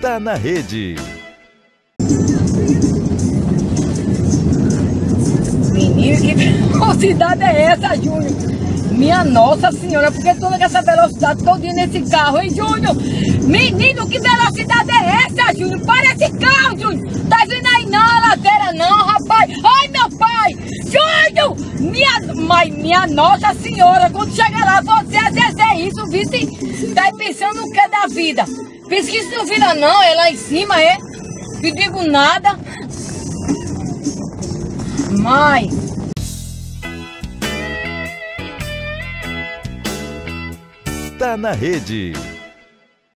Tá na Rede. Menino, que velocidade é essa, Júnior? Minha Nossa Senhora, por que toda essa velocidade todinha nesse carro, hein, Júnior? Menino, que velocidade é essa, Júnior? Para esse carro, Júnior! Tá vindo aí não, a ladeira não, rapaz! Ai, meu pai! Júnior! Minha Nossa Senhora, quando chegar lá, você é isso, vice? Tá aí pensando o que é da vida? Pensa que isso não vira não, é lá em cima, é? Não digo nada. Mãe! Tá na Rede.